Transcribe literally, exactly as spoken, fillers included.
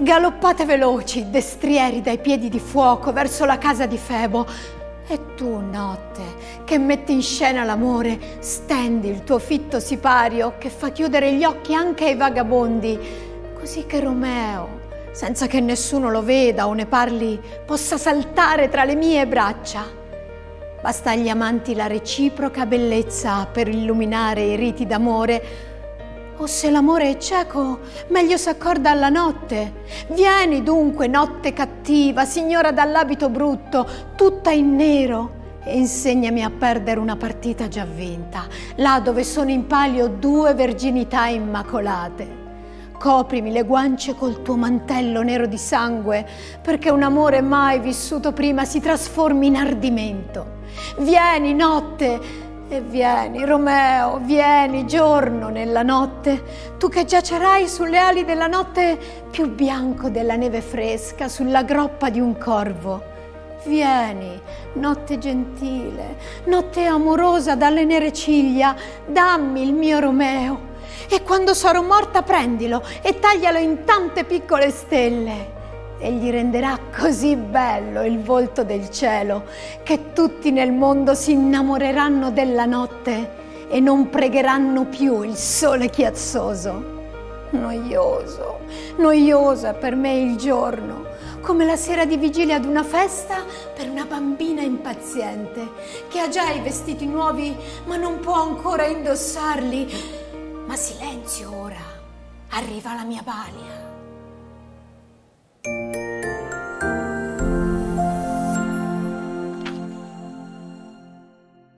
galoppate veloci, destrieri dai piedi di fuoco verso la casa di Febo. E tu, notte, che metti in scena l'amore, stendi il tuo fitto sipario che fa chiudere gli occhi anche ai vagabondi, così che Romeo, senza che nessuno lo veda o ne parli, possa saltare tra le mie braccia. Basta agli amanti la reciproca bellezza per illuminare i riti d'amore. O se l'amore è cieco, meglio s'accorda alla notte. Vieni dunque, notte cattiva, signora dall'abito brutto, tutta in nero, e insegnami a perdere una partita già vinta, là dove sono in palio due verginità immacolate. Coprimi le guance col tuo mantello nero di sangue, perché un amore mai vissuto prima si trasformi in ardimento. Vieni, notte, e vieni, Romeo, vieni, giorno nella notte, tu che giacerai sulle ali della notte più bianco della neve fresca, sulla groppa di un corvo. Vieni, notte gentile, notte amorosa dalle nere ciglia, dammi il mio Romeo. E quando sarò morta prendilo e taglialo in tante piccole stelle. E gli renderà così bello il volto del cielo che tutti nel mondo si innamoreranno della notte e non pregheranno più il sole chiazzoso. Noioso, noioso è per me il giorno, come la sera di vigilia ad una festa per una bambina impaziente che ha già i vestiti nuovi ma non può ancora indossarli. Ma silenzio ora, arriva la mia balia.